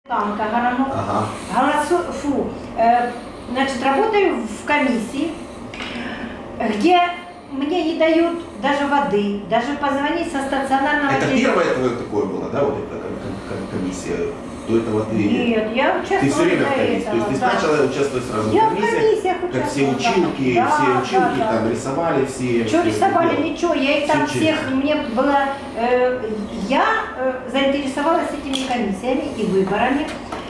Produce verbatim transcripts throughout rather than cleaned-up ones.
Танка Горанов. Ага. Голосу, фу, э, значит, работаю в комиссии, где мне не дают даже воды, даже позвонить со стационарного Это телефона. первое твое такое было, да, вот эта комиссия? До этого ты... Нет, я участвовала. Ты все время в комиссии. То есть ты да. начала участвовать сразу я в комиссиях, в как все училки, да, все да, училки да, там да. рисовали, все... Что все рисовали, делали. ничего, я их там Все всех, через- мне было, э, я э, заинтересовалась этими комиссиями и выборами.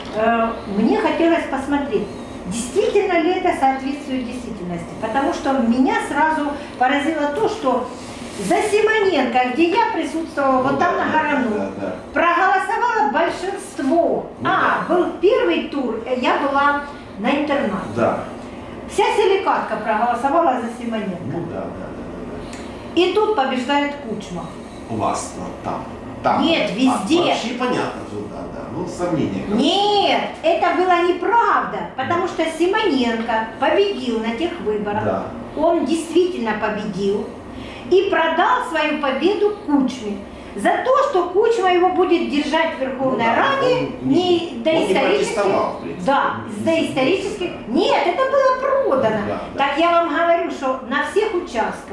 Э, мне хотелось посмотреть, действительно ли это соответствует действительности, потому что меня сразу поразило то, что за Симоненко, где я присутствовала, Ну вот да, там на да, Горану, да, да. проголосовало большинство. Ну а, да. был первый тур, я была на интернате. Да. Вся Селикатка проголосовала за Симоненко. Ну да, да, да, да, И тут побеждает Кучма. да. У вас ну, там. Там. Нет, везде. А, вообще понятно же, да, да. Ну, сомнения. Нет, это было неправда, потому что Симоненко победил на тех выборах. Да. Он действительно победил и продал свою победу Кучме. За то, что Кучма его будет держать в Верховной Ну да, Раде, он не не- доисторически. он не протестовал, в принципе. Да, с доисторических. Нет, это было продано. Да, да. Так я вам говорю, что на всех участках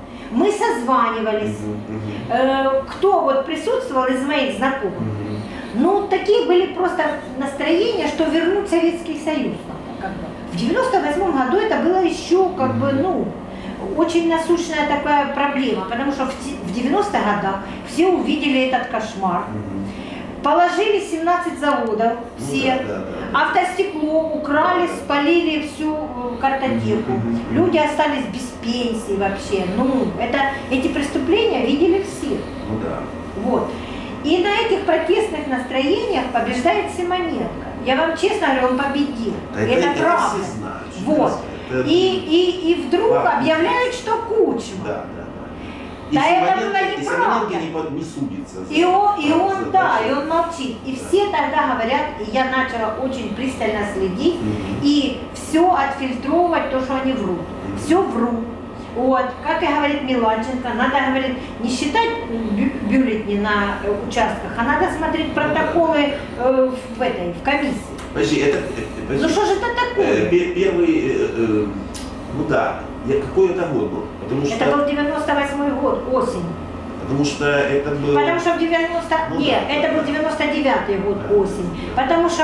мы созванивались. Мгм, мгм, Э, кто вот присутствовал из моих знакомых. мгм. Ну, такие были просто настроения, что вернуть Советский Союз надо, как бы. В девяносто восьмом году это было еще как бы, ну, очень насущная такая проблема, потому что в те- в девяностых годах все увидели этот кошмар. Мгм. Положили семнадцать заводов, Ну все, да, да, да, да. автостекло украли, Да, да. спалили всю э, картотеку. Мгм, мгм. Люди остались без пенсии вообще. Ну, это, эти преступления видели все. Ну да. Вот. И на этих протестных настроениях побеждает Симоненко. Я вам честно говорю, он победил. Да это, это- это правда. все знают, что Вот. это- И, и, и вдруг Факт. объявляют, что Кучма. Да, да, да. И Да это Симоненко- было и неправда. Симоненко не, под- не судится. за- И он, и за- он, за- да, за- и он молчит. И все тогда говорят, и я начала очень пристально следить, Мгм. и все отфильтровывать, то, что они врут. Мгм. Все врут. Вот, как и говорит Миланченко, надо, говорит, не считать бю- бюллетени на э, участках, а надо смотреть протоколы э, в этой, в комиссии. Подожди, это... э, подожди. Ну что же это Э, такое? пе- Первый, э, э, ну да, я- какой это год был? Потому что, Это был девяносто восьмой год, осень. потому что это был... Потому что в девяносто... Ну Нет, да, это да, был да. девяносто девятый год, Да, осень. да. Потому что,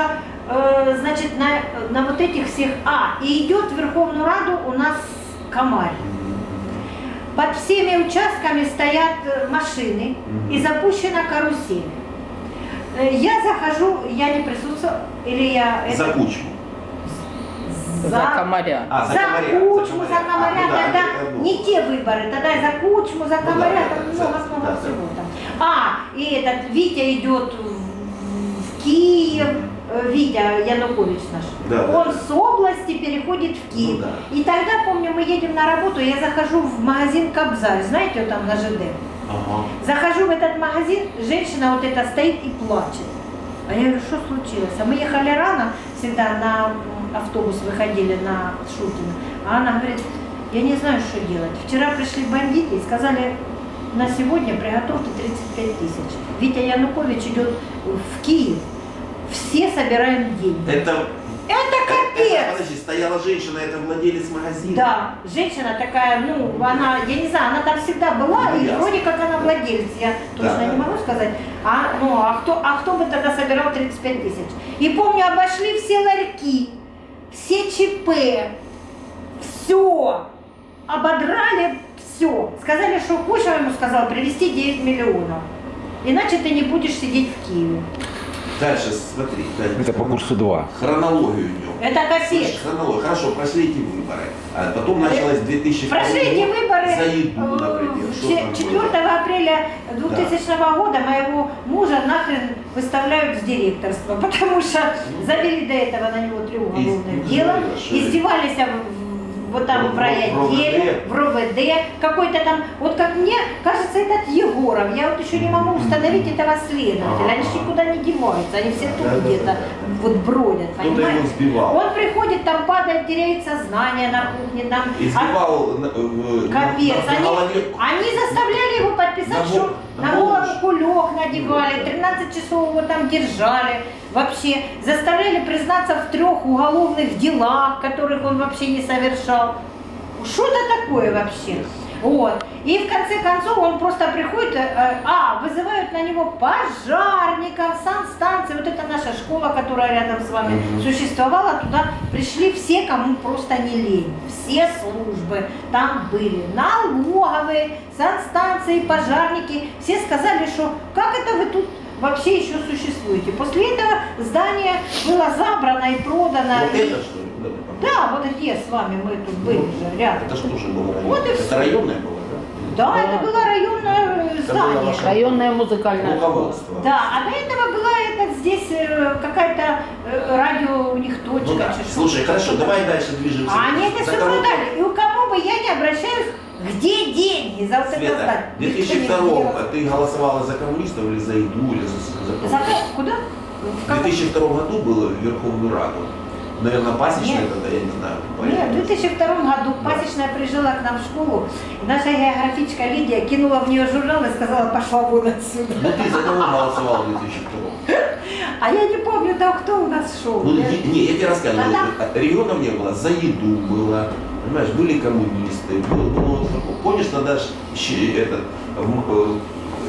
э, значит, на, на вот этих всех... А, и идет в Верховную Раду у нас Камарь. Мгм. Под всеми участками стоят э, машины Мгм. и запущена карусель. Э, Я захожу, я не присутствую, или я... За это- Кучму. За комаря. А, за За Комаря, Кучму, за за Комаря. Комаря, А, ну да, тогда это одно. не те выборы, тогда и за Кучму, за Ну Комаря, да, там да, много-много да, да. всего там. А, и этот Витя идет в Киев, э, Витя Янукович наш, Да, да, он да. с области переходит в Киев. Ну да. И тогда, помню, мы едем на работу, я захожу в магазин Кобзарь, знаете, вот там на ЖД. Ага. Захожу в этот магазин, женщина вот эта стоит и плачет. А я говорю, что случилось? А мы ехали рано, всегда на м, автобус выходили на Шутина. А она говорит, я не знаю, что делать. Вчера пришли бандиты и сказали, на сегодня приготовьте тридцать пять тысяч. Витя Янукович идет в Киев. Все собираем деньги. Это... Это это- капец! Подожди, стояла женщина, это владелец магазина. Да, женщина такая, ну, она, я не знаю, она там всегда была, Ну, и ясно. вроде как она владелец, я точно Да, не да. могу сказать. А, ну, а кто, а кто бы тогда собирал тридцать пять тысяч? И помню, обошли все ларьки, все ЧП, все, ободрали все. Сказали, что Кучма ему сказал привезти девять миллионов, иначе ты не будешь сидеть в Киеве. Дальше, смотри. дальше. Это по курсу два. Хронологию идем. Это капец. Слышь, хронологию. Хорошо, прошли эти выборы. А потом началось две тысячи второй Прошли эти год. выборы За еду, э, например. Что там было? четвёртого апреля двухтысячного года моего мужа нахрен выставляют с директорства, потому что завели до этого на него три уголовных Из- дела, из- издевались в- вот там В- в райотделе, в в РОВД, какой-то там, вот как мне кажется, этот Егоров, я вот еще не могу установить этого следователя, они же Ага. никуда не деваются, они все Да, тут да, да, где-то да. вот бродят, Кто-то его понимаете? сбивал. Он приходит, там падает, теряет сознание на кухне, там... Избивал на, в- Капец, на- на они, голове. они заставляли его подписать, На что го- На голову кулек надевали, тринадцать часов его там держали. Вообще заставляли признаться в трех уголовных делах, которых он вообще не совершал. Что-то такое вообще. Вот. И в конце концов он просто приходит, э, а, вызывают на него пожарников, санстанции, вот это наша школа, которая рядом с вами mm-hmm. существовала, туда пришли все, кому просто не лень, все службы там были, налоговые, санстанции, пожарники, все сказали, что как это вы тут вообще еще существуете. После этого здание было забрано и продано. Вот это что ли? Да, вот где с вами мы тут были ну, же рядом. Это что же было район? Вот это все. районное было, да? Да, это было районное это здание. Было Районное музыкальное руководство. Да, а до этого была этот здесь э, какая-то э, радио у них точка. Ну, да. Слушай, хорошо, давай дальше движемся. А они это За все кого... продали. И у кого бы я не обращаюсь, где деньги за вот это Света, здание? в две тысячи втором ты голосовала за коммунистов или за ИДУ, или за, за За кого? куда? В две тысячи втором году было в Верховную Раду. Наверное, пасечная Нет. тогда, я не знаю. Нет, в две тысячи втором году пасечная прижила к нам в школу, и наша географичка Лидия кинула в нее журнал и сказала, пошла вон отсюда. Ну ты за кого голосовал в две тысячи втором? А я не помню, да, кто у нас шел. Ну, я... не, я тебе рассказываю, Тогда... регионов не было, за еду было, понимаешь, были коммунисты, было, было вот такое. Помнишь, тогда ж этот, ну,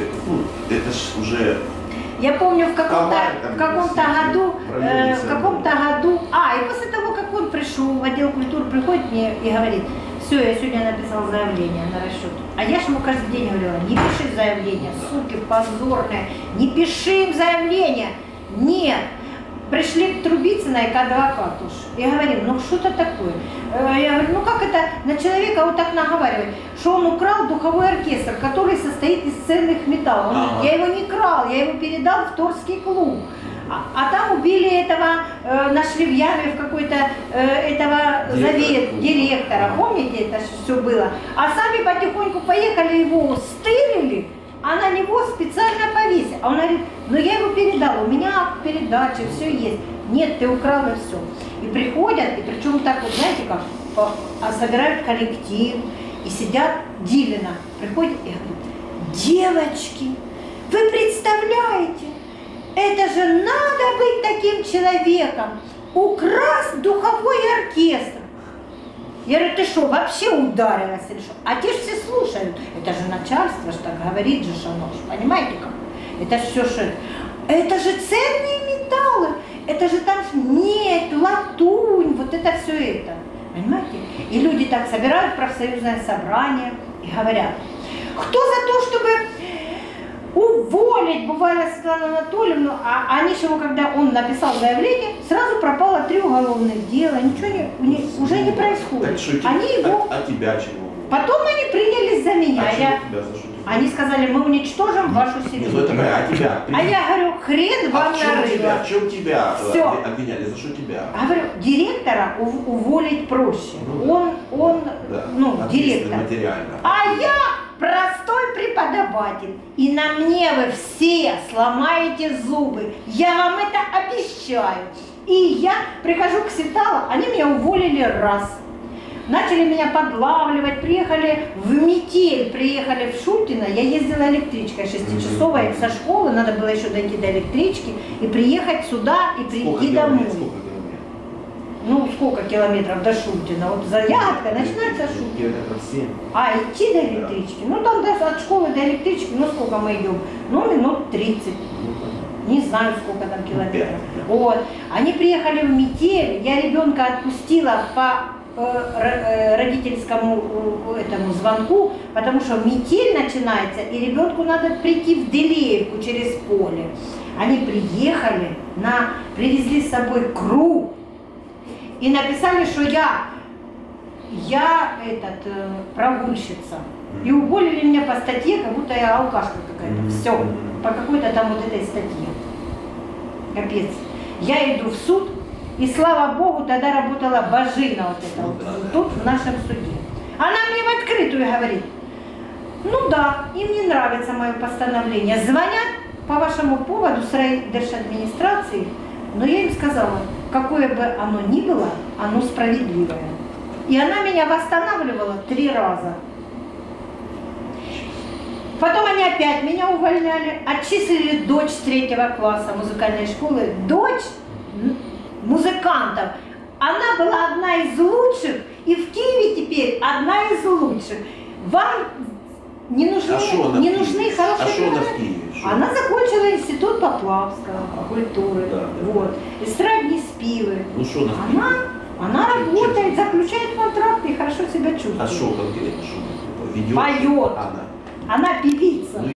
это ж уже... Я помню, в каком-то Коварь, в каком-то году, э, в все каком-то году, а, и после того, как он пришел в отдел культуры, приходит мне и говорит, все, я сегодня написал заявление на расчет. А я же ему каждый день говорила, не пиши заявление, суки позорные, не пиши им заявление. Нет. Пришли к Трубицыной, к адвокату и говорим, ну что-то такое. Я говорю, ну как это на человека вот так наговаривать, что он украл духовой оркестр, который состоит из ценных металлов. Он ага. говорит, я его не крал, я его передал в Торский клуб. А, а там убили этого, э, нашли в яме в какой-то э, этого завет, директора. Помните, это все было? А сами потихоньку поехали, его стырили. А на него специально повесили. А он говорит, ну я его передал, у меня акт передачи, все есть. Нет, ты украл и все. И приходят, и причем так вот, знаете как, а собирают коллектив, и сидят Дилина, приходят и говорят, девочки, вы представляете, это же надо быть таким человеком, украсть духовой оркестр. Я говорю, ты что, вообще ударилась или что? А те же все слушают. Это же начальство, что так говорит же, оно, понимаете как? Это все что? Это же ценные металлы. Это же там медь, латунь, вот это все это. Понимаете? И люди так собирают профсоюзное собрание и говорят, кто за то, чтобы уволить буквально Светлану Анатольевну, а они же, когда он написал заявление, сразу пропало три уголовных дела, ничего не, не, уже не происходит. Так что, они его... а, а тебя чего? Потом они принялись за меня. А я... тебя, за что тебя? Они сказали, мы уничтожим вашу семью. Нет, это, а тебя? А я говорю, хрен вам а в чем нарыло. тебя, в чем тебя Всё. обвиняли? За что тебя? А говорю, директора ув- уволить проще. Ну, он, он, да. ну, директор. Материально. А я простой преподаватель. И на мне вы все сломаете зубы. Я вам это обещаю. И я прихожу к Светлане, они меня уволили раз. Начали меня подлавливать, приехали в метель, приехали в Шутино, я ездила электричкой шестичасовой со школы, надо было еще дойти до электрички и приехать сюда и прийти домой. Сколько Ну, сколько километров до Шутина? Вот за Ягодкой начинается Шутина. Километров семь. А, идти до электрички? Ну, там даже от школы до электрички, ну, сколько мы идем? Ну, минут тридцать. Не знаю, сколько там километров. Вот. Они приехали в метель, я ребенка отпустила по родительскому этому звонку, потому что метель начинается, и ребенку надо прийти в Делеевку через поле. Они приехали, на, привезли с собой круг и написали, что я, я этот, прогульщица. И уволили меня по статье, как будто я алкашка какая-то. Все, по какой-то там вот этой статье. Капец. Я иду в суд. И слава Богу, тогда работала Бажина вот это, ну, вот, да, тут да. в нашем суде. Она мне в открытую говорит, ну да, им не нравится мое постановление. Звонят по вашему поводу с райдержадминистрации, но я им сказала, какое бы оно ни было, оно справедливое. И она меня восстанавливала три раза. Потом они опять меня увольняли, отчислили дочь третьего класса музыкальной школы. Дочь музыкантов. Она была одна из лучших, и в Киеве теперь одна из лучших. Вам не нужны, а не нужны хорошие а что она в преподаватели? Киеве? Шо? Она закончила институт Поплавского, культуры. Да, да. Вот. Эстрадные спивы. Ну что она в Киеве? Она, она Чем- работает, чем? заключает контракты и хорошо себя чувствует. А что конкретно? Что? Ведет? Поет. Она. Она певица. Ну,